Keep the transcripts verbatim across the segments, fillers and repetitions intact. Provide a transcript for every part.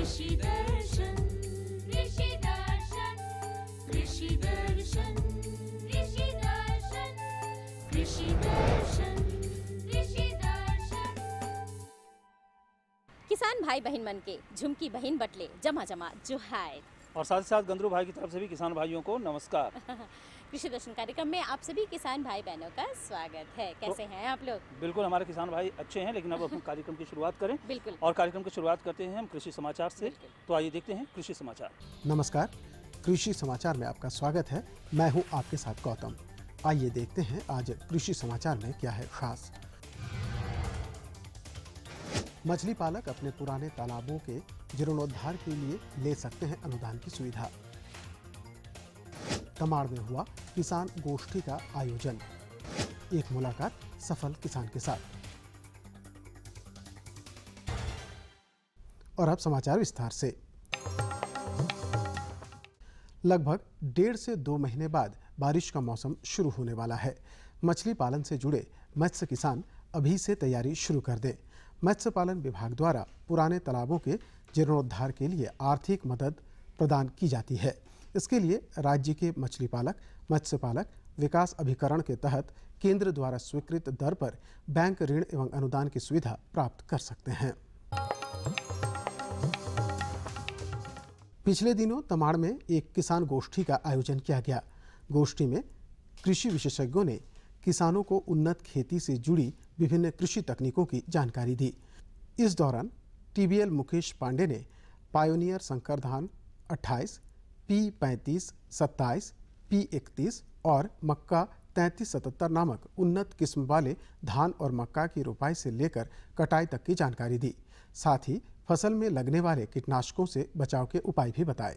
कृषि दर्शन कृषि दर्शन कृषि दर्शन कृषि दर्शन कृषि दर्शन कृषि दर्शन। किसान भाई बहन मन के झुमकी बहन बटले जमा जमा जुहार और साथ ही साथ गंदरू भाई की तरफ से भी किसान भाइयों को नमस्कार। कृषि दर्शन कार्यक्रम में आप सभी किसान भाई बहनों का स्वागत है। कैसे तो, हैं आप लोग? बिल्कुल, हमारे किसान भाई अच्छे हैं, लेकिन अब हम कार्यक्रम की शुरुआत करें। बिल्कुल। और कार्यक्रम की शुरुआत करते हैं हम कृषि समाचार से। तो आइए देखते हैं कृषि समाचार। नमस्कार, कृषि समाचार में आपका स्वागत है। मैं हूं आपके साथ गौतम। आइए देखते हैं आज कृषि समाचार में क्या है खास। मछली पालक अपने पुराने तालाबों के जीर्णोद्धार के लिए ले सकते हैं अनुदान की सुविधा। तमाड़ में हुआ किसान गोष्ठी का आयोजन, एक मुलाकात सफल किसान के साथ। और अब समाचार विस्तार से। लगभग डेढ़ से दो महीने बाद बारिश का मौसम शुरू होने वाला है। मछली पालन से जुड़े मत्स्य किसान अभी से तैयारी शुरू कर दें। मत्स्य पालन विभाग द्वारा पुराने तालाबों के जीर्णोद्धार के लिए आर्थिक मदद प्रदान की जाती है। इसके लिए राज्य के मछली पालक मत्स्य पालक विकास अभिकरण के तहत केंद्र द्वारा स्वीकृत दर पर बैंक ऋण एवं अनुदान की सुविधा प्राप्त कर सकते हैं। पिछले दिनों तमाड़ में एक किसान गोष्ठी का आयोजन किया गया। गोष्ठी में कृषि विशेषज्ञों ने किसानों को उन्नत खेती से जुड़ी विभिन्न कृषि तकनीकों की जानकारी दी। इस दौरान टीबीएल मुकेश पांडे ने पायोनियर संकर धान अट्ठाईस, पी पैंतीस सत्ताईस, पी इकतीस और मक्का तैंतीस सतहत्तर नामक उन्नत किस्म वाले धान और मक्का की रोपाई से लेकर कटाई तक की जानकारी दी। साथ ही फसल में लगने वाले कीटनाशकों से बचाव के उपाय भी बताए।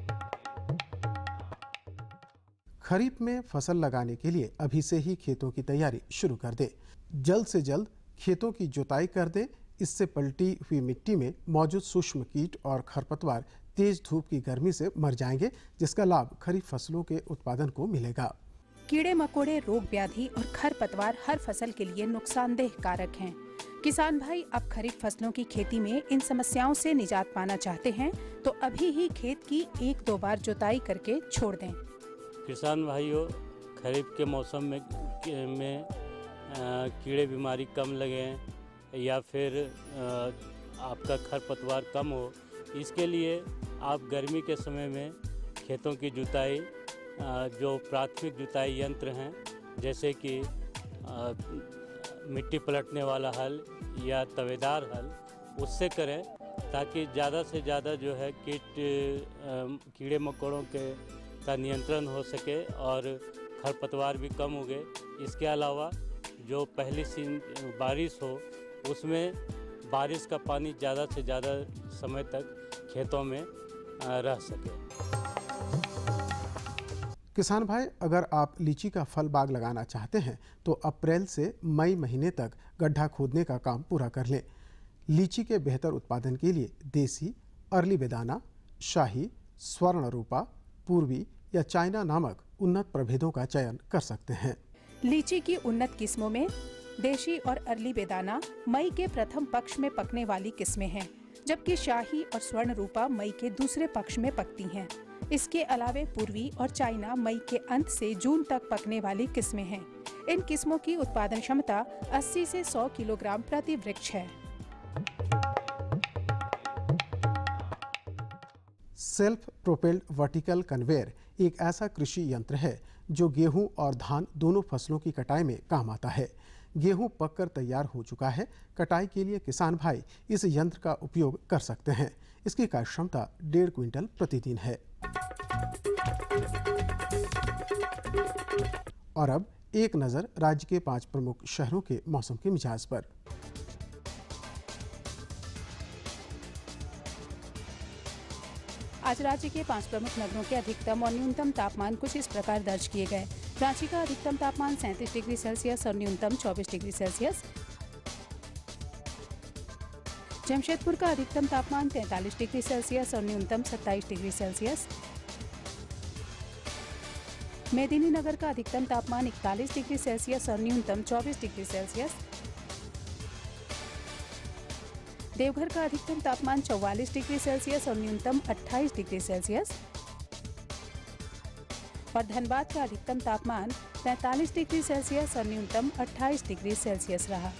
खरीफ में फसल लगाने के लिए अभी से ही खेतों की तैयारी शुरू कर दें। जल्द से जल्द खेतों की जुताई कर दें। इससे पलटी हुई मिट्टी में मौजूद सूक्ष्म कीट और खरपतवार तेज धूप की गर्मी से मर जाएंगे, जिसका लाभ खरीफ फसलों के उत्पादन को मिलेगा। कीड़े मकोड़े, रोग व्याधि और खरपतवार हर फसल के लिए नुकसानदेह कारक हैं। किसान भाई अब खरीफ फसलों की खेती में इन समस्याओं से निजात पाना चाहते हैं तो अभी ही खेत की एक दो बार जुताई करके छोड़ दें। किसान भाइयों, खरीफ के मौसम में में कीड़े बीमारी कम लगे या फिर आ, आपका खरपतवार कम हो, इसके लिए आप गर्मी के समय में खेतों की जुताई, जो प्राथमिक जुताई यंत्र हैं जैसे कि आ, मिट्टी पलटने वाला हल या तवेदार हल, उससे करें ताकि ज़्यादा से ज़्यादा जो है कीट कीड़े मकोड़ों के का नियंत्रण हो सके और खरपतवार भी कम उगे। इसके अलावा जो पहली सी बारिश हो उसमें बारिश का पानी ज़्यादा से ज़्यादा समय तक खेतों में रह सके। किसान भाई, अगर आप लीची का फल बाग लगाना चाहते हैं तो अप्रैल से मई महीने तक गड्ढा खोदने का काम पूरा कर लें। लीची के बेहतर उत्पादन के लिए देसी, अर्ली बेदाना, शाही, स्वर्ण रूपा, पूर्वी या चाइना नामक उन्नत प्रभेदों का चयन कर सकते हैं। लीची की उन्नत किस्मों में देशी और अर्ली बेदाना मई के प्रथम पक्ष में पकने वाली किस्में हैं, जबकि शाही और स्वर्ण रूपा मई के दूसरे पक्ष में पकती हैं। इसके अलावे पूर्वी और चाइना मई के अंत से जून तक पकने वाली किस्में हैं। इन किस्मों की उत्पादन क्षमता अस्सी से सौ किलोग्राम प्रति वृक्ष है। सेल्फ प्रोपेल्ड वर्टिकल कन्वेयर एक ऐसा कृषि यंत्र है जो गेहूं और धान दोनों फसलों की कटाई में काम आता है। गेहूं पककर तैयार हो चुका है। कटाई के लिए किसान भाई इस यंत्र का उपयोग कर सकते हैं। इसकी कार्य क्षमता डेढ़ क्विंटल प्रतिदिन है। और अब एक नज़र राज्य के पांच प्रमुख शहरों के मौसम के मिजाज पर। आज राज्य के पांच प्रमुख नगरों के अधिकतम और न्यूनतम तापमान कुछ इस प्रकार दर्ज किए गए। रांची का अधिकतम तापमान सैंतीस डिग्री सेल्सियस और न्यूनतम चौबीस डिग्री सेल्सियस। जमशेदपुर का अधिकतम तापमान तैंतालीस डिग्री सेल्सियस और न्यूनतम सत्ताईस डिग्री सेल्सियस। मेदिनीनगर का अधिकतम तापमान इकतालीस डिग्री सेल्सियस और न्यूनतम चौबीस डिग्री सेल्सियस। देवघर का अधिकतम तापमान चौवालीस डिग्री सेल्सियस और न्यूनतम अट्ठाईस डिग्री सेल्सियस और धनबाद का अधिकतम तापमान पैंतालीस डिग्री सेल्सियस और न्यूनतम अट्ठाईस डिग्री सेल्सियस रहा।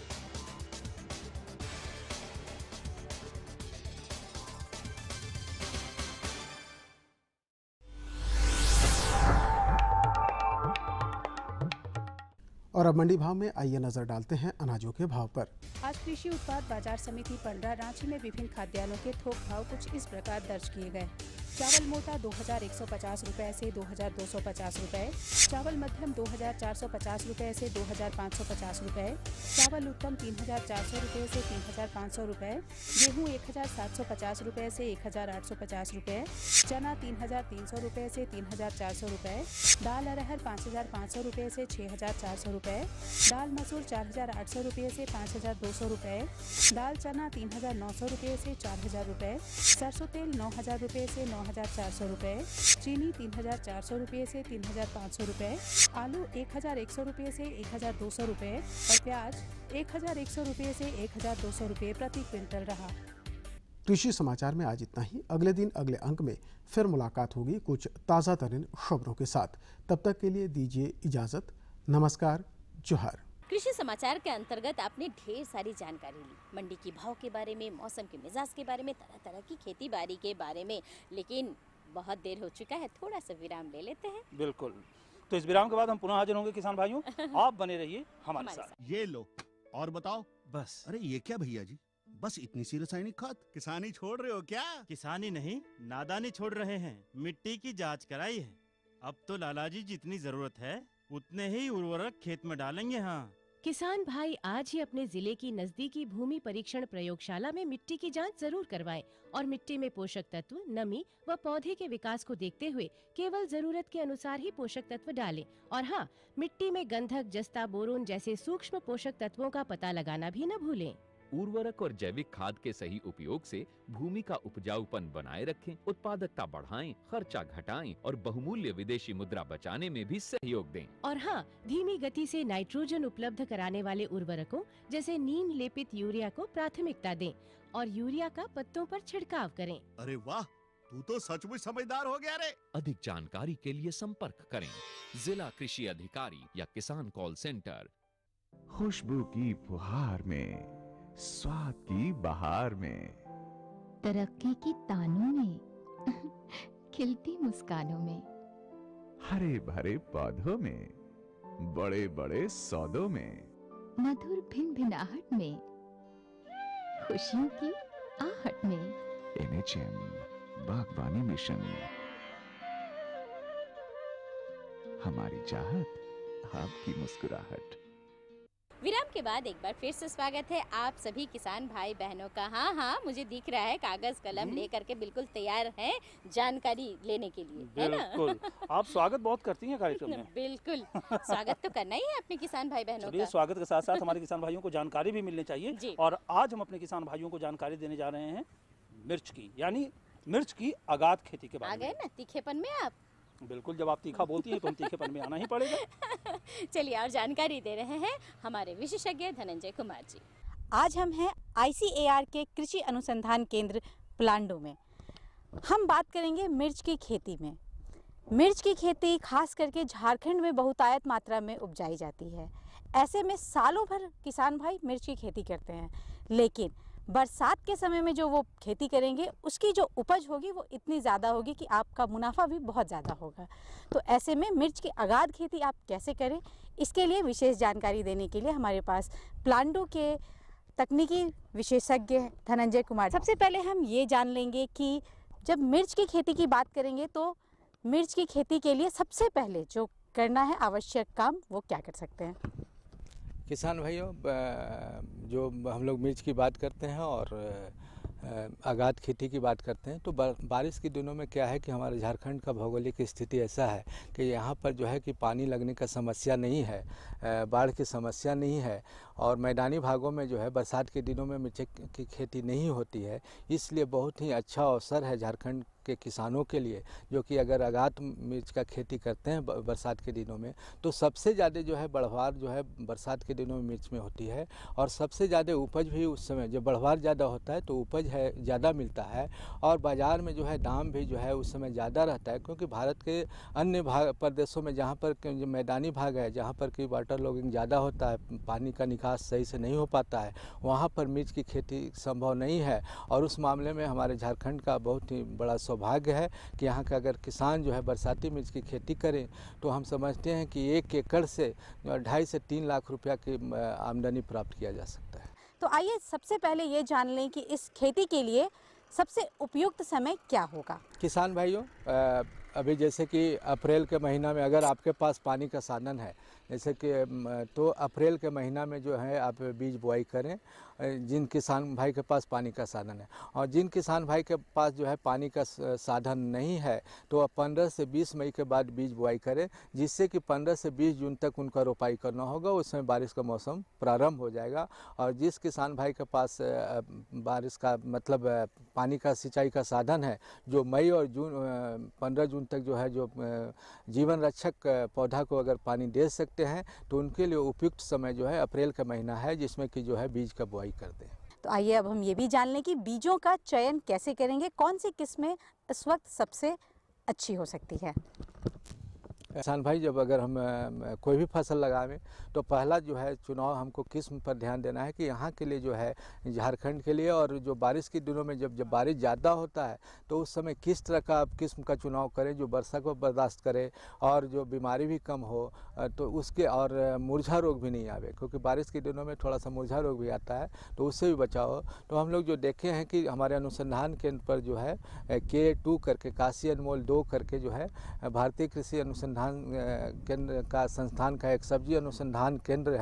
और अब मंडी भाव में आइए नजर डालते हैं अनाजों के भाव पर। आज कृषि उत्पाद बाजार समिति पंडरा रांची में विभिन्न खाद्यान्नों के थोक भाव कुछ इस प्रकार दर्ज किए गए। चावल मोटा दो हजार एक सौ पचास रुपए से दो हजार दो सौ पचास रुपए, चावल मध्यम दो हजार चार सौ पचास रुपए से दो हजार पाँच सौ पचास रुपए, चावल उत्तम तीन हजार चार सौ रुपए से तीन हजार पाँच सौ रुपए, गेहूं एक हजार सात सौ पचास रुपए से एक हजार आठ सौ पचास रुपए, चना तीन हजार तीन सौ रुपए से तीन हजार चार सौ रुपए, दाल अरहर पाँच हजार पाँच सौ रुपए से छः हजार चार सौ रुपए, दाल मसूर चार हजार आठ सौ रुपए से पाँच हजार दो सौ रुपए, दाल चना तीन हजार नौ सौ रुपए से चार हजार रुपए, सरसों तेल नौ हजार रुपए से नौ हजार चार सौ रुपए, चीनी तीन हजार चार सौ रुपए से तीन हजार पाँच सौ रुपए, आलू एक हजार एक सौ रुपए से एक हजार दो सौ रुपए और प्याज एक हजार एक सौ रुपए से एक हजार दो सौ रुपए प्रति क्विंटल रहा। कृषि समाचार में आज इतना ही। अगले दिन अगले अंक में फिर मुलाकात होगी कुछ ताज़ा तरीन खबरों के साथ। तब तक के लिए दीजिए इजाज़त। नमस्कार, जोहार। कृषि समाचार के अंतर्गत आपने ढेर सारी जानकारी ली, मंडी की भाव के बारे में, मौसम के मिजाज के बारे में, तरह तरह की खेती बाड़ी के बारे में। लेकिन बहुत देर हो चुका है, थोड़ा सा विराम ले लेते हैं। बिल्कुल, तो इस विराम के बाद हम पुनः हाजिर होंगे किसान भाइयों। आप बने रहिए हमारे हमारे साथ। ये लो और बताओ। बस अरे ये क्या भैया जी, बस इतनी सी रासायनिक खाद? किसानी छोड़ रहे हो क्या? किसानी नहीं, नादानी छोड़ रहे हैं। मिट्टी की जांच कराई है। अब तो लालाजी जितनी जरूरत है उतने ही उर्वरक खेत में डालेंगे। हाँ, किसान भाई आज ही अपने जिले की नजदीकी भूमि परीक्षण प्रयोगशाला में मिट्टी की जांच जरूर करवाएं और मिट्टी में पोषक तत्व, नमी व पौधे के विकास को देखते हुए केवल जरूरत के अनुसार ही पोषक तत्व डालें। और हाँ, मिट्टी में गंधक, जस्ता, बोरोन जैसे सूक्ष्म पोषक तत्वों का पता लगाना भी न भूलें। उर्वरक और जैविक खाद के सही उपयोग से भूमि का उपजाऊपन बनाए रखें, उत्पादकता बढ़ाएं, खर्चा घटाएं और बहुमूल्य विदेशी मुद्रा बचाने में भी सहयोग दें। और हाँ, धीमी गति से नाइट्रोजन उपलब्ध कराने वाले उर्वरकों जैसे नीम लेपित यूरिया को प्राथमिकता दें और यूरिया का पत्तों पर छिड़काव करें। अरे वाह, तू तो सचमुच समझदार हो गया रे। अधिक जानकारी के लिए संपर्क करें जिला कृषि अधिकारी या किसान कॉल सेंटर। खुशबू की फुहार में, स्वाद की बहार में, तरक्की की तानों में, खिलती मुस्कानों में, हरे भरे पौधों में, बड़े बड़े सौदों में, मधुर भिनभिनाहट में, खुशियों की आहट में। एन एच एम बागवानी मिशन, हमारी चाहत, आपकी मुस्कुराहट। विराम के बाद एक बार फिर से स्वागत है आप सभी किसान भाई बहनों का। हाँ हाँ, मुझे दिख रहा है कागज कलम लेकर के बिल्कुल तैयार हैं जानकारी लेने के लिए, है ना? बिल्कुल, आप स्वागत बहुत करती हैं कार्यक्रम में। बिल्कुल, स्वागत तो करना ही है अपने किसान भाई बहनों का। स्वागत के साथ साथ हमारे किसान भाइयों को जानकारी भी मिलनी चाहिए। और आज हम अपने किसान भाइयों को जानकारी देने जा रहे हैं मिर्च की, यानी मिर्च की आगाद खेती के बारे में। आ गए ना तीखेपन में आप? बिल्कुल, जब आप तीखा बोलती हैं तो हम तीखेपन में आना ही पड़ेगा। चलिए, और जानकारी दे रहे हैं हमारे विशेषज्ञ धनंजय कुमार जी। आज हम हैं आई सी ए आर के कृषि अनुसंधान केंद्र प्लांडो में। हम बात करेंगे मिर्च की खेती में। मिर्च की खेती खास करके झारखंड में बहुतायत मात्रा में उपजाई जाती है। ऐसे में सालों भर किसान भाई मिर्च की खेती करते हैं, लेकिन बरसात के समय में जो वो खेती करेंगे उसकी जो उपज होगी वो इतनी ज़्यादा होगी कि आपका मुनाफा भी बहुत ज़्यादा होगा। तो ऐसे में मिर्च की आगाद खेती आप कैसे करें, इसके लिए विशेष जानकारी देने के लिए हमारे पास प्लांडो के तकनीकी विशेषज्ञ धनंजय कुमार। सबसे पहले हम ये जान लेंगे कि जब मिर्च की खेती की बात करेंगे तो मिर्च की खेती के लिए सबसे पहले जो करना है आवश्यक काम वो क्या कर सकते हैं? किसान भाइयों, जो हम लोग मिर्च की बात करते हैं और आगाद खेती की बात करते हैं तो बारिश के दिनों में क्या है कि हमारे झारखंड का भौगोलिक स्थिति ऐसा है कि यहाँ पर जो है कि पानी लगने का समस्या नहीं है, बाढ़ की समस्या नहीं है और मैदानी भागों में जो है बरसात के दिनों में मिर्च की खेती नहीं होती है, इसलिए बहुत ही अच्छा अवसर है झारखंड के किसानों के लिए, जो कि अगर अगात मिर्च का खेती करते हैं बरसात के दिनों में तो सबसे ज़्यादा जो है बढ़वार जो है बरसात के दिनों में मिर्च में होती है, और सबसे ज़्यादा उपज भी उस समय जब बढ़वार ज़्यादा होता है तो उपज है ज़्यादा मिलता है, और बाज़ार में जो है दाम भी जो है उस समय ज़्यादा रहता है, क्योंकि भारत के अन्य भाग प्रदेशों में जहाँ पर जो मैदानी भाग है, जहाँ पर कि वाटर लॉगिंग ज़्यादा होता है, पानी का निकास सही से नहीं हो पाता है, वहाँ पर मिर्च की खेती संभव नहीं है। और उस मामले में हमारे झारखंड का बहुत ही बड़ा सौभाग्य है कि यहाँ का अगर किसान जो है बरसाती मिर्च की खेती करें तो हम समझते हैं कि एक एकड़ से ढाई से तीन लाख रुपया की आमदनी प्राप्त किया जा सकता है। तो आइए सबसे पहले ये जान लें कि इस खेती के लिए सबसे उपयुक्त समय क्या होगा। किसान भाइयों, अभी जैसे कि अप्रैल के महीना में अगर आपके पास पानी का साधन है, जैसे कि तो अप्रैल के महीना में जो है आप बीज बुआई करें, जिन किसान भाई के पास पानी का साधन है। और जिन किसान भाई के पास जो है पानी का साधन नहीं है तो आप पंद्रह से बीस मई के बाद बीज बुआई करें, जिससे कि पंद्रह से बीस जून तक उनका रोपाई करना होगा। उसमें बारिश का मौसम प्रारंभ हो जाएगा। और जिस किसान भाई के पास बारिश का मतलब पानी का सिंचाई का साधन है, जो मई और जून पंद्रह जून तक जो है जो जीवन रक्षक पौधा को अगर पानी दे सकते हैं तो उनके लिए उपयुक्त समय जो है अप्रैल का महीना है, जिसमें कि जो है बीज का बुआई कर दें। तो आइए अब हम ये भी जान लें कि बीजों का चयन कैसे करेंगे, कौन सी किस्में इस वक्त सबसे अच्छी हो सकती है। किसान भाई, जब अगर हम कोई भी फसल लगावें तो पहला जो है चुनाव हमको किस्म पर ध्यान देना है कि यहाँ के लिए जो है झारखंड के लिए, और जो बारिश के दिनों में जब जब बारिश ज़्यादा होता है तो उस समय किस तरह का किस्म का चुनाव करें जो वर्षा को बर्दाश्त करे और जो बीमारी भी कम हो, तो उसके और मुरझा रोग भी नहीं आवे, क्योंकि बारिश के दिनों में थोड़ा सा मुरझा रोग भी आता है, तो उससे भी बचाव हो। तो हम लोग जो देखे हैं कि हमारे अनुसंधान केंद्र पर जो है के टू करके काशी अनमोल दो करके जो है भारतीय कृषि अनुसंधान केंद्र का संस्थान का एक सब्जी अनुसंधान केंद्र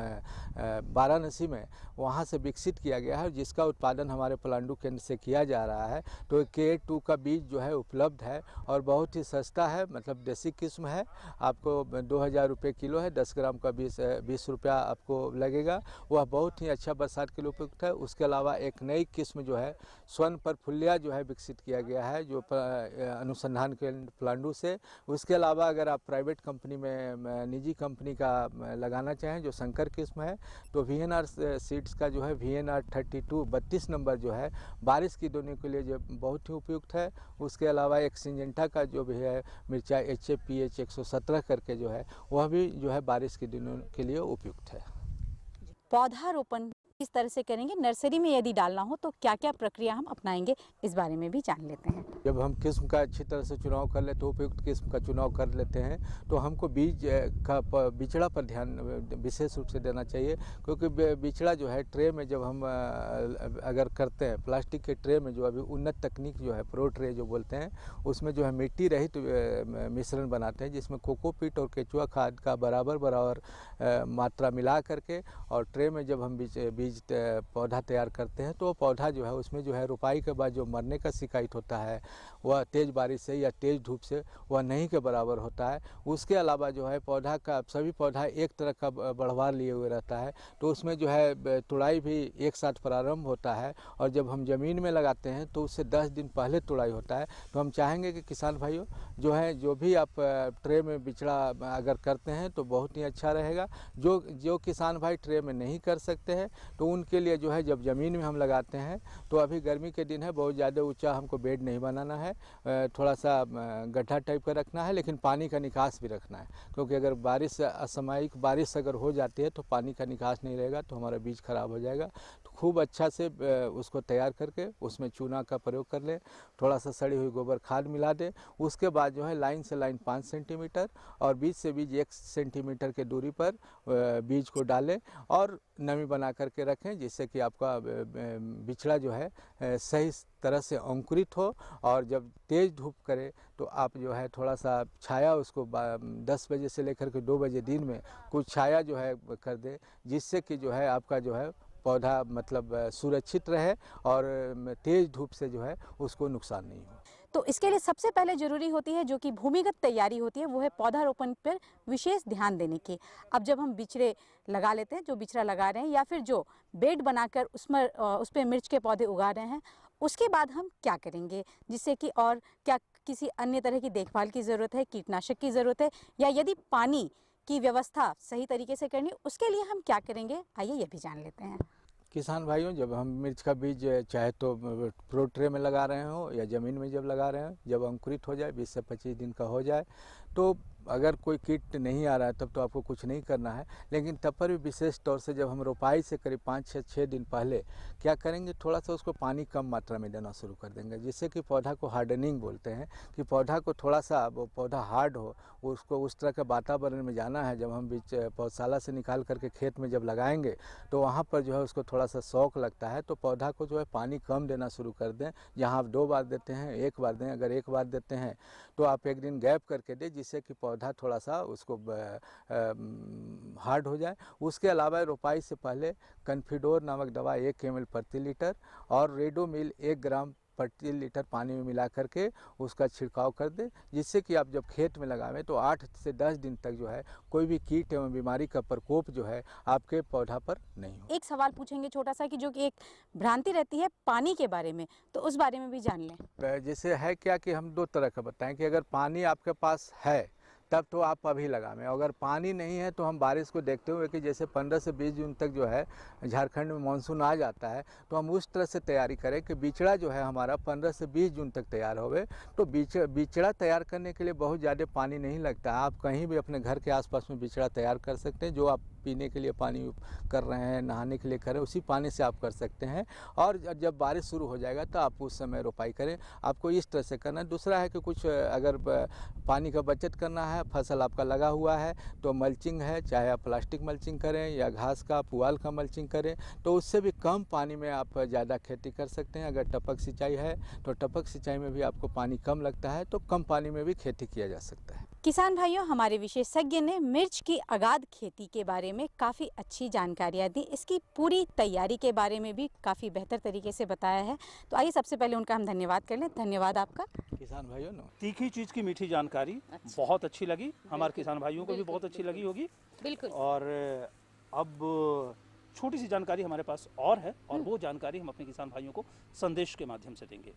है वाराणसी में, वहाँ से विकसित किया गया है, जिसका उत्पादन हमारे पलांडू केंद्र से किया जा रहा है। तो के टू का बीज जो है उपलब्ध है और बहुत ही सस्ता है, मतलब देसी किस्म है। आपको दो हज़ार रुपये किलो है, दस ग्राम का बीस बीस रुपया आपको लगेगा। वह बहुत ही अच्छा बरसात के लिए उपयुक्त है। उसके अलावा एक नई किस्म जो है स्वर्ण परफुल्लिया जो है विकसित किया गया है, जो अनुसंधान केंद्र पलांडू से। उसके अलावा अगर आप प्राइवेट कंपनी में निजी कंपनी का लगाना चाहें जो संकर किस्म है, तो वी एन आर सीड्स का जो है V N R thirty two बत्तीस नंबर जो है बारिश की दिनों के लिए जो बहुत ही उपयुक्त है। उसके अलावा एक सिंजेंटा का जो भी है मिर्चा एच ए पी एच एक सौ सत्रह करके जो है वह भी जो है बारिश के दिनों के लिए उपयुक्त है। पौधारोपण किस तरह से करेंगे, नर्सरी में यदि डालना हो तो क्या क्या प्रक्रिया हम अपनाएंगे, इस बारे में भी जान लेते हैं। जब हम किस्म का अच्छी तरह से चुनाव कर लेते, उपयुक्त किस्म का चुनाव कर लेते हैं, तो हमको बीज का बिचड़ा पर ध्यान विशेष रूप से देना चाहिए, क्योंकि बिचड़ा जो है ट्रे में जब हम अगर करते हैं, प्लास्टिक के ट्रे में जो अभी उन्नत तकनीक जो है प्रो ट्रे जो बोलते हैं, उसमें जो है मिट्टी रहित मिश्रण बनाते हैं, जिसमें कोकोपीट और केचुआ खाद का बराबर बराबर मात्रा मिला करके और ट्रे में जब हम बीज बीज पौधा तैयार करते हैं, तो पौधा जो है उसमें जो है रोपाई के बाद जो मरने का शिकायत होता है वह तेज़ बारिश से या तेज़ धूप से वह नहीं के बराबर होता है। उसके अलावा जो है पौधा का सभी पौधा एक तरह का बढ़वार लिए हुए रहता है, तो उसमें जो है तुड़ाई भी एक साथ प्रारंभ होता है, और जब हम ज़मीन में लगाते हैं तो उससे दस दिन पहले तुड़ाई होता है। तो हम चाहेंगे कि किसान भाइयों जो है जो भी आप ट्रे में बिचड़ा अगर करते हैं तो बहुत ही अच्छा रहेगा। जो जो किसान भाई ट्रे में नहीं कर सकते हैं तो उनके लिए जो है जब ज़मीन में हम लगाते हैं, तो अभी गर्मी के दिन है, बहुत ज़्यादा ऊंचा हमको बेड नहीं बनाना है, थोड़ा सा गड्ढा टाइप का रखना है, लेकिन पानी का निकास भी रखना है, क्योंकि अगर बारिश असामयिक बारिश अगर हो जाती है तो पानी का निकास नहीं रहेगा तो हमारा बीज खराब हो जाएगा। तो खूब अच्छा से उसको तैयार करके उसमें चूना का प्रयोग कर लें, थोड़ा सा सड़ी हुई गोबर खाद मिला दें। उसके बाद जो है लाइन से लाइन पाँच सेंटीमीटर और बीज से बीज एक सेंटीमीटर के दूरी पर बीज को डालें और नमी बना करके रखें, जिससे कि आपका बिचड़ा जो है सही तरह से अंकुरित हो। और जब तेज़ धूप करे तो आप जो है थोड़ा सा छाया उसको दस बजे से लेकर के दो बजे दिन में कुछ छाया जो है कर दे, जिससे कि जो है आपका जो है पौधा मतलब सुरक्षित रहे और तेज़ धूप से जो है उसको नुकसान नहीं हो। तो इसके लिए सबसे पहले जरूरी होती है जो कि भूमिगत तैयारी होती है, वो है पौधारोपण पर विशेष ध्यान देने की। अब जब हम बिचड़े लगा लेते हैं, जो बिचड़ा लगा रहे हैं या फिर जो बेड बनाकर उसमें उस पर मिर्च के पौधे उगा रहे हैं, उसके बाद हम क्या करेंगे, जिससे कि और क्या किसी अन्य तरह की देखभाल की ज़रूरत है, कीटनाशक की ज़रूरत है, या यदि पानी की व्यवस्था सही तरीके से करनी, उसके लिए हम क्या करेंगे, आइए ये भी जान लेते हैं। किसान भाइयों, जब हम मिर्च का बीज चाहे तो प्रो ट्रे में लगा रहे हो या ज़मीन में जब लगा रहे हो, जब अंकुरित हो जाए, बीस से पच्चीस दिन का हो जाए, तो अगर कोई कीट नहीं आ रहा है तब तो आपको कुछ नहीं करना है। लेकिन तब पर भी विशेष तौर से जब हम रोपाई से करीब पाँच छः छः दिन पहले क्या करेंगे, थोड़ा सा उसको पानी कम मात्रा में देना शुरू कर देंगे, जिससे कि पौधा को हार्डनिंग बोलते हैं, कि पौधा को थोड़ा सा वो पौधा हार्ड हो, उसको उस तरह के वातावरण में जाना है। जब हम बीज पौधशाला से निकाल करके खेत में जब लगाएंगे तो वहाँ पर जो है उसको थोड़ा सा शौक लगता है, तो पौधा को जो है पानी कम देना शुरू कर दें। जहाँ आप दो बार देते हैं, एक बार दें। अगर एक बार देते हैं तो आप एक दिन गैप करके दें, जिससे कि पौधा थोड़ा सा उसको हार्ड हो जाए। उसके अलावा रोपाई से पहले कन्फिडोर नामक दवा एक एम एल प्रति लीटर और रेडोमिल एक ग्राम प्रति लीटर पानी में मिला करके उसका छिड़काव कर दें, जिससे कि आप जब खेत में लगावें तो आठ से दस दिन तक जो है कोई भी कीट एवं बीमारी का प्रकोप जो है आपके पौधा पर नहीं हो। एक सवाल पूछेंगे छोटा सा, कि जो कि एक भ्रांति रहती है पानी के बारे में, तो उस बारे में भी जान लें। जैसे है क्या कि हम दो तरह का बताएं कि अगर पानी आपके पास है तब तो आप अभी लगावें, अगर पानी नहीं है तो हम बारिश को देखते हुए कि जैसे पंद्रह से बीस जून तक जो है झारखंड में मानसून आ जाता है, तो हम उस तरह से तैयारी करें कि बिचड़ा जो है हमारा पंद्रह से बीस जून तक तैयार होवे। तो बिचड़ा बिचड़ा तैयार करने के लिए बहुत ज़्यादा पानी नहीं लगता है। आप कहीं भी अपने घर के आसपास में बिचड़ा तैयार कर सकते हैं, जो आप पीने के लिए पानी कर रहे हैं, नहाने के लिए करें, उसी पानी से आप कर सकते हैं। और जब बारिश शुरू हो जाएगा तो आप उस समय रोपाई करें। आपको इस तरह से करना है। दूसरा है कि कुछ अगर पानी का बचत करना है, फसल आपका लगा हुआ है तो मल्चिंग है, चाहे आप प्लास्टिक मल्चिंग करें या घास का पुआल का मल्चिंग करें, तो उससे भी कम पानी में आप ज़्यादा खेती कर सकते हैं। अगर टपक सिंचाई है तो टपक सिंचाई में भी आपको पानी कम लगता है, तो कम पानी में भी खेती किया जा सकता है। किसान भाइयों, हमारे विशेषज्ञ ने मिर्च की अगाध खेती के बारे में काफ़ी अच्छी जानकारियाँ दी, इसकी पूरी तैयारी के बारे में भी काफ़ी बेहतर तरीके से बताया है। तो आइए सबसे पहले उनका हम धन्यवाद कर लें। धन्यवाद आपका। किसान भाइयों, तीखी चीज़ की मीठी जानकारी अच्छा। बहुत अच्छी लगी, हमारे किसान भाइयों को भी बहुत अच्छी लगी होगी। बिल्कुल। और अब छोटी सी जानकारी हमारे पास और है, और वो जानकारी हम अपने किसान भाइयों को संदेश के माध्यम से देंगे।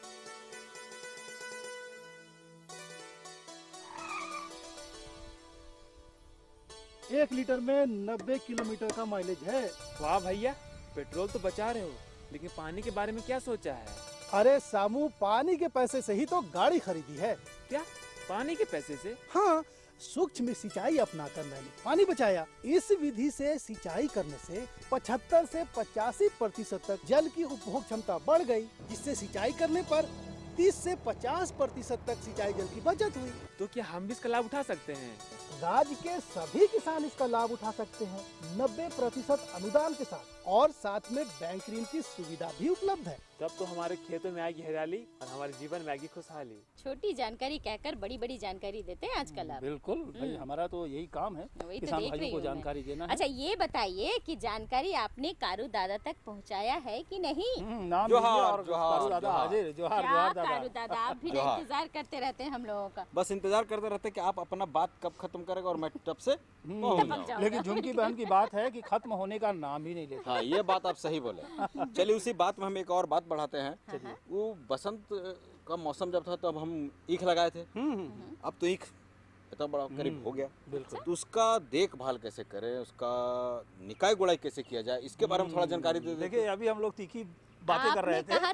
एक लीटर में नब्बे किलोमीटर का माइलेज है। वाह भैया, पेट्रोल तो बचा रहे हो, लेकिन पानी के बारे में क्या सोचा है? अरे सामू, पानी के पैसे से ही तो गाड़ी खरीदी है। क्या पानी के पैसे से? हाँ, सूक्ष्म सिंचाई अपनाकर मैंने पानी बचाया। इस विधि से सिंचाई करने से पचहत्तर से पचासी प्रतिशत तक जल की उपभोग क्षमता बढ़ गई, जिससे सिंचाई करने पर तीस से पचास प्रतिशत तक सिंचाई जल की बचत हुई। तो क्या हम भी इसका लाभ उठा सकते हैं? राज्य के सभी किसान इसका लाभ उठा सकते हैं, नब्बे प्रतिशत अनुदान के साथ, और साथ में बैंक ऋण की सुविधा भी उपलब्ध है। तब तो हमारे खेतों में आएगी हरियाली और हमारे जीवन में आएगी खुशहाली। छोटी जानकारी कहकर बड़ी बड़ी जानकारी देते हैं आजकल आप। बिल्कुल भाई, हमारा तो यही काम है, किसान भाइयों को जानकारी देना है। अच्छा, ये बताइए कि जानकारी आपने कारू दादा तक पहुंचाया है कि नहीं? नाम जोहार, जोहार, दादा हाजिर। जोहार, जोहार दादा। कारू दादा, आप भी इंतजार करते रहते हैं हम लोगों का। बस इंतजार करते रहते हैं कि आप अपना बात कब खत्म करेगा और मैं टप से लेकिन झुमकी बहन की बात है कि खत्म होने का नाम ही नहीं लेता। हाँ, ये बात आप सही बोले। चलिए उसी बात में हम एक और बात बढ़ाते हैं। वो बसंत का मौसम जब था तब हम ईख लगाए थे, अब तो ईख इतना बड़ा करीब हो गया। बिल्कुल। तो उसका देखभाल कैसे करें, उसका निकाय गुड़ाई कैसे किया जाए, इसके बारे में थोड़ा जानकारी दे दें। देखिए, अभी हम लोग तीखी बातें कर रहे थे।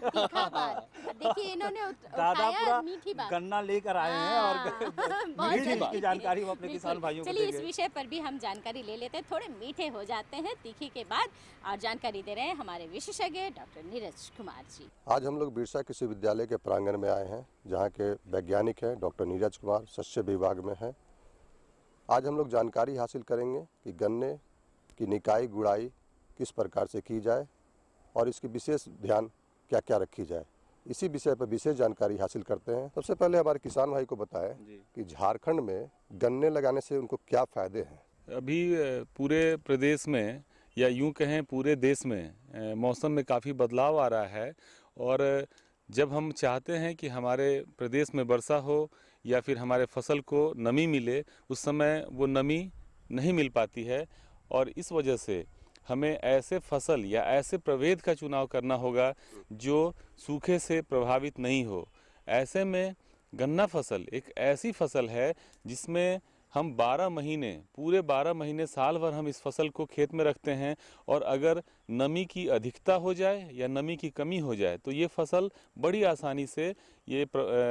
देखिए, इन्होंने दादा पूरा गन्ना लेकर आए हैं और मीठी की जानकारी हम अपने किसान भाइयों को देंगे। चलिए, इस विषय पर भी हम जानकारी ले लेते हैं, थोड़े मीठे हो जाते हैं तीखी के बाद। और जानकारी दे रहे हैं हमारे विशेषज्ञ डॉक्टर नीरज कुमार जी। आज हम लोग बिरसा कृषि विद्यालय के प्रांगण में आए हैं, जहाँ के वैज्ञानिक हैं डॉक्टर नीरज कुमार, शस्य विभाग में हैं। आज हम लोग जानकारी हासिल करेंगे कि गन्ने की निकाई गुड़ाई किस प्रकार से की जाए और इसकी विशेष ध्यान क्या क्या रखी जाए, इसी विषय पर विशेष जानकारी हासिल करते हैं। सबसे पहले हमारे किसान भाई को बताएं कि झारखंड में गन्ने लगाने से उनको क्या फ़ायदे हैं। अभी पूरे प्रदेश में या यूं कहें पूरे देश में मौसम में काफ़ी बदलाव आ रहा है और जब हम चाहते हैं कि हमारे प्रदेश में वर्षा हो या फिर हमारे फसल को नमी मिले, उस समय वो नमी नहीं मिल पाती है और इस वजह से हमें ऐसे फसल या ऐसे प्रभेद का चुनाव करना होगा जो सूखे से प्रभावित नहीं हो। ऐसे में गन्ना फसल एक ऐसी फसल है जिसमें हम बारह महीने पूरे बारह महीने साल भर हम इस फसल को खेत में रखते हैं और अगर नमी की अधिकता हो जाए या नमी की कमी हो जाए तो ये फसल बड़ी आसानी से ये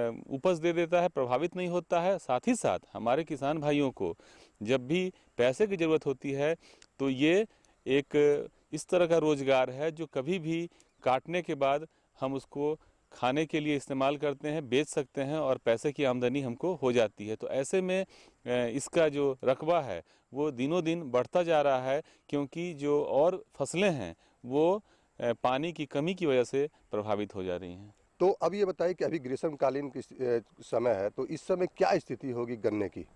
उपज दे देता है, प्रभावित नहीं होता है। साथ ही साथ हमारे किसान भाइयों को जब भी पैसे की ज़रूरत होती है तो ये एक इस तरह का रोज़गार है जो कभी भी काटने के बाद हम उसको खाने के लिए इस्तेमाल करते हैं, बेच सकते हैं और पैसे की आमदनी हमको हो जाती है। तो ऐसे में इसका जो रकबा है वो दिनों दिन बढ़ता जा रहा है क्योंकि जो और फसलें हैं वो पानी की कमी की वजह से प्रभावित हो जा रही हैं। तो अब ये बताइए कि अभी ग्रीष्मकालीन की समय है, तो इस समय क्या स्थिति होगी गन्ने की?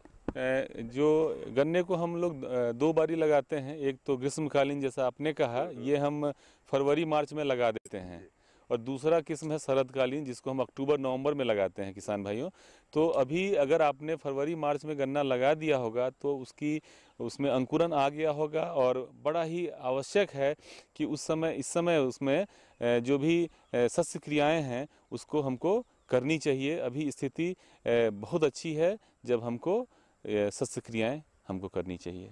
जो गन्ने को हम लोग दो बारी लगाते हैं, एक तो ग्रीष्मकालीन जैसा आपने कहा ये हम फरवरी मार्च में लगा देते हैं और दूसरा किस्म है शरदकालीन जिसको हम अक्टूबर नवंबर में लगाते हैं किसान भाइयों। तो अभी अगर आपने फरवरी मार्च में गन्ना लगा दिया होगा तो उसकी उसमें अंकुरन आ गया होगा और बड़ा ही आवश्यक है कि उस समय इस समय उसमें जो भी सस्य क्रियाएँ हैं उसको हमको करनी चाहिए। अभी स्थिति बहुत अच्छी है जब हमको सस्य क्रियाएँ हमको करनी चाहिए।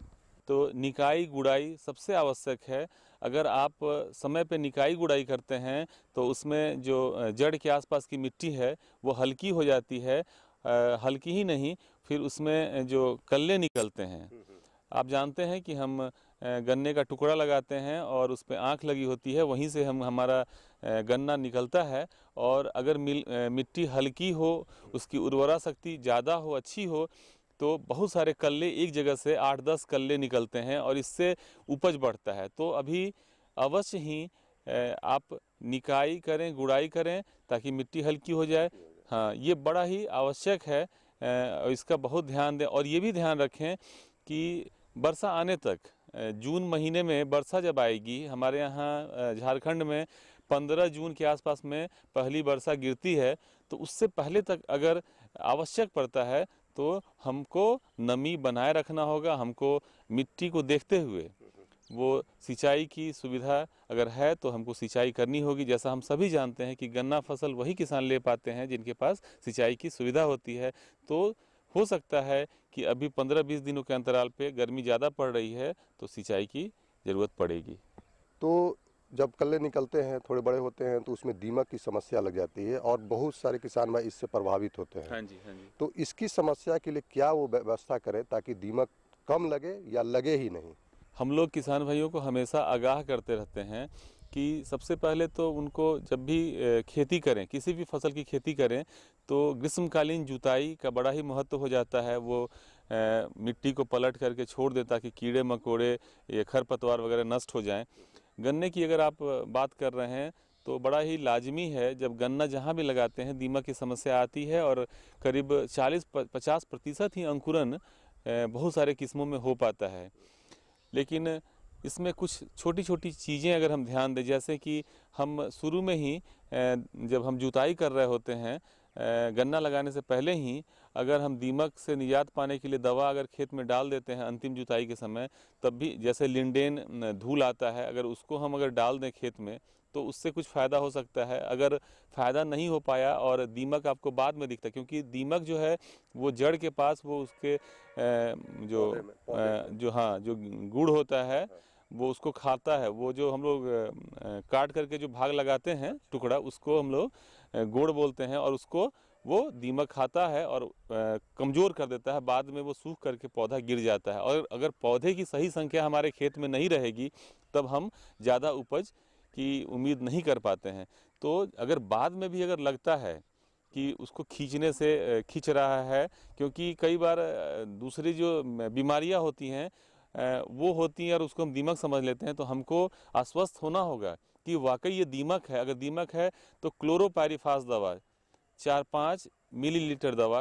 तो निकाई गुड़ाई सबसे आवश्यक है। अगर आप समय पे निकाई गुड़ाई करते हैं तो उसमें जो जड़ के आसपास की मिट्टी है वो हल्की हो जाती है, हल्की ही नहीं फिर उसमें जो कल्ले निकलते हैं। आप जानते हैं कि हम गन्ने का टुकड़ा लगाते हैं और उस पर आँख लगी होती है, वहीं से हम हमारा गन्ना निकलता है और अगर मिट्टी हल्की हो, उसकी उर्वरा शक्ति ज़्यादा हो, अच्छी हो तो बहुत सारे कल्ले एक जगह से आठ दस कल्ले निकलते हैं और इससे उपज बढ़ता है। तो अभी अवश्य ही आप निकाई करें, गुड़ाई करें ताकि मिट्टी हल्की हो जाए। हाँ, ये बड़ा ही आवश्यक है और इसका बहुत ध्यान दें और ये भी ध्यान रखें कि वर्षा आने तक, जून महीने में वर्षा जब आएगी, हमारे यहाँ झारखंड में पंद्रह जून के आसपास में पहली वर्षा गिरती है, तो उससे पहले तक अगर आवश्यक पड़ता है तो हमको नमी बनाए रखना होगा। हमको मिट्टी को देखते हुए वो सिंचाई की सुविधा अगर है तो हमको सिंचाई करनी होगी। जैसा हम सभी जानते हैं कि गन्ना फसल वही किसान ले पाते हैं जिनके पास सिंचाई की सुविधा होती है। तो हो सकता है कि अभी पंद्रह बीस दिनों के अंतराल पे गर्मी ज़्यादा पड़ रही है तो सिंचाई की ज़रूरत पड़ेगी। तो जब कल्ले निकलते हैं, थोड़े बड़े होते हैं तो उसमें दीमक की समस्या लग जाती है और बहुत सारे किसान भाई इससे प्रभावित होते हैं। हाँ जी, हाँ जी। तो इसकी समस्या के लिए क्या वो व्यवस्था करें ताकि दीमक कम लगे या लगे ही नहीं? हम लोग किसान भाइयों को हमेशा आगाह करते रहते हैं कि सबसे पहले तो उनको जब भी खेती करें, किसी भी फसल की खेती करें तो ग्रीष्मकालीन जुताई का बड़ा ही महत्व हो जाता है। वो आ, मिट्टी को पलट करके छोड़ दें ताकि कीड़े मकोड़े या खरपतवार वगैरह नष्ट हो जाएं। गन्ने की अगर आप बात कर रहे हैं तो बड़ा ही लाजमी है, जब गन्ना जहाँ भी लगाते हैं दीमक की समस्या आती है और करीब चालीस पचास प्रतिशत ही अंकुरन बहुत सारे किस्मों में हो पाता है। लेकिन इसमें कुछ छोटी छोटी चीज़ें अगर हम ध्यान दें, जैसे कि हम शुरू में ही जब हम जुताई कर रहे होते हैं गन्ना लगाने से पहले ही अगर हम दीमक से निजात पाने के लिए दवा अगर खेत में डाल देते हैं अंतिम जुताई के समय, तब भी जैसे लिंडेन धूल आता है, अगर उसको हम अगर डाल दें खेत में तो उससे कुछ फ़ायदा हो सकता है। अगर फ़ायदा नहीं हो पाया और दीमक आपको बाद में दिखता है, क्योंकि दीमक जो है वो जड़ के पास वो उसके जो पौधे में, पौधे जो हाँ जो गुड़ होता है वो उसको खाता है। वो जो हम लोग काट करके जो भाग लगाते हैं टुकड़ा, उसको हम लोग गुड़ बोलते हैं और उसको वो दीमक खाता है और कमज़ोर कर देता है। बाद में वो सूख करके पौधा गिर जाता है और अगर पौधे की सही संख्या हमारे खेत में नहीं रहेगी तब हम ज़्यादा उपज की उम्मीद नहीं कर पाते हैं। तो अगर बाद में भी अगर लगता है कि उसको खींचने से खींच रहा है, क्योंकि कई बार दूसरी जो बीमारियां होती हैं वो होती हैं और उसको हम दीमक समझ लेते हैं, तो हमको आश्वस्त होना होगा कि वाकई ये दीमक है। अगर दीमक है तो क्लोरोपायरीफास दवा चार पाँच मिलीलीटर दवा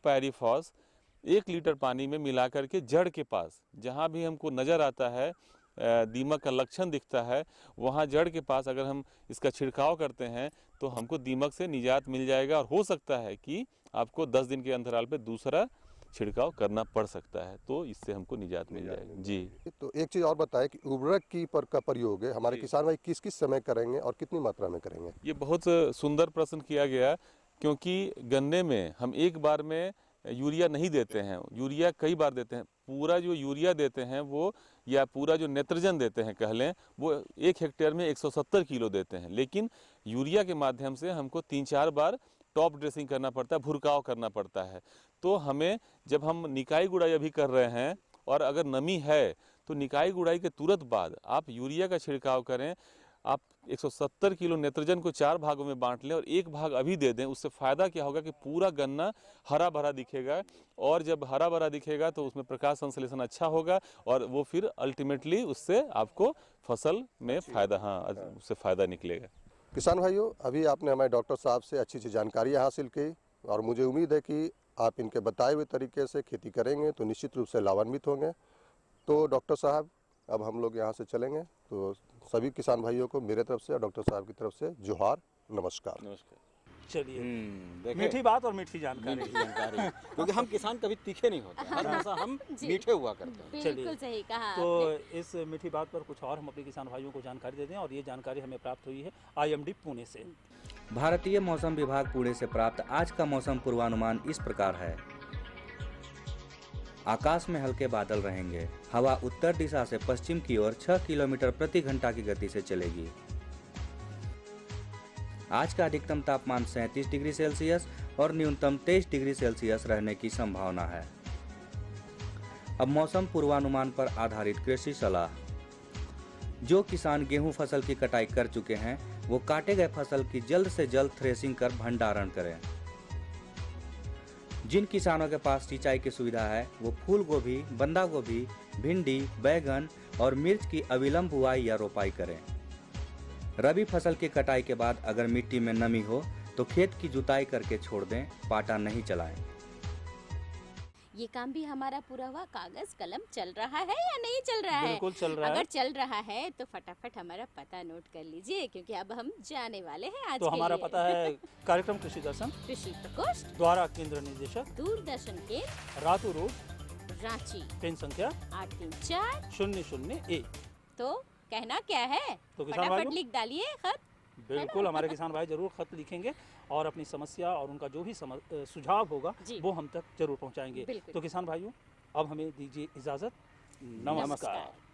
क्लोरोपायरीफास एक लीटर पानी में मिला करके जड़ के पास जहाँ भी हमको नज़र आता है दीमक का लक्षण दिखता है, वहाँ जड़ के पास अगर हम इसका छिड़काव करते हैं तो हमको दीमक से निजात मिल जाएगा। और हो सकता है कि आपको दस दिन के अंतराल पे दूसरा छिड़काव करना पड़ सकता है, तो इससे हमको निजात मिल जाएगी। जी। तो एक चीज़ और बताएं कि उर्वरक की पर का प्रयोग है हमारे किसान भाई किस किस समय करेंगे और कितनी मात्रा में करेंगे? ये बहुत सुंदर प्रश्न किया गया, क्योंकि गन्ने में हम एक बार में यूरिया नहीं देते हैं, यूरिया कई बार देते हैं। पूरा जो यूरिया देते हैं वो, या पूरा जो नेत्रजन देते हैं कह लें, वो एक हेक्टेयर में एक सौ सत्तर किलो देते हैं। लेकिन यूरिया के माध्यम से हमको तीन चार बार टॉप ड्रेसिंग करना पड़ता है, भुरकाव करना पड़ता है। तो हमें जब हम निकाई गुड़ाई अभी कर रहे हैं और अगर नमी है तो निकाई गुड़ाई के तुरंत बाद आप यूरिया का छिड़काव करें। आप एक सौ सत्तर किलो नेत्रजन को चार भागों में बांट लें और एक भाग अभी दे दें। उससे फ़ायदा क्या होगा कि पूरा गन्ना हरा भरा दिखेगा, और जब हरा भरा दिखेगा तो उसमें प्रकाश संश्लेषण अच्छा होगा और वो फिर अल्टीमेटली उससे आपको फसल में फ़ायदा, हाँ उससे फ़ायदा निकलेगा। किसान भाइयों, अभी आपने हमारे डॉक्टर साहब से अच्छी अच्छी जानकारियाँ हासिल की और मुझे उम्मीद है कि आप इनके बताए हुए तरीके से खेती करेंगे तो निश्चित रूप से लाभान्वित होंगे। तो डॉक्टर साहब, अब हम लोग यहाँ से चलेंगे। तो सभी किसान भाइयों को मेरे तरफ से और डॉक्टर साहब की तरफ से जोहार, नमस्कार। नमस्कार। चलिए, मीठी बात और मीठी जानकारी जानकारी क्योंकि हम किसान कभी तीखे नहीं होते, हर हमेशा हम मीठे हुआ करते हैं। बिल्कुल सही कहा तो आपने। इस मीठी बात पर कुछ और हम अपने किसान भाइयों को जानकारी दे दें, और ये जानकारी हमें प्राप्त हुई है आईएमडी पुणे से। भारतीय मौसम विभाग पुणे से प्राप्त आज का मौसम पूर्वानुमान इस प्रकार है। आकाश में हल्के बादल रहेंगे। हवा उत्तर दिशा से पश्चिम की ओर छह किलोमीटर प्रति घंटा की गति से चलेगी। आज का अधिकतम तापमान सैंतीस डिग्री सेल्सियस और न्यूनतम तेईस डिग्री सेल्सियस रहने की संभावना है। अब मौसम पूर्वानुमान पर आधारित कृषि सलाह। जो किसान गेहूं फसल की कटाई कर चुके हैं वो काटे गए फसल की जल्द से जल्द थ्रेसिंग कर भंडारण करें। जिन किसानों के पास सिंचाई की सुविधा है वो फूल गोभी, बंदा गोभी, भिंडी, बैगन और मिर्च की अविलंब बुआई या रोपाई करें। रबी फसल की कटाई के बाद अगर मिट्टी में नमी हो तो खेत की जुताई करके छोड़ दें, पाटा नहीं चलाएं। ये काम भी हमारा पूरा हुआ। कागज कलम चल रहा है या नहीं चल रहा है? बिल्कुल चल रहा अगर है। चल रहा है तो फटाफट हमारा पता नोट कर लीजिए, क्योंकि अब हम जाने वाले हैं आज तो के हमारा लिए। पता है कार्यक्रम कृषि दर्शन, कृषि प्रकोष्ठ, द्वारा केंद्र निदेशक, दूरदर्शन केंद्र, रातू रोड, रांची, पेन संख्या आठ तीन चार शून्य शून्य एक। तो कहना क्या है? तो किसान फटाफट भाइयों, लिख डालिए खत। बिल्कुल हमारे किसान भाई जरूर खत लिखेंगे और अपनी समस्या और उनका जो भी सम- सुझाव होगा वो हम तक जरूर पहुंचाएंगे। बिल्कुल। तो किसान भाइयों, अब हमें दीजिए इजाजत। नमस्कार।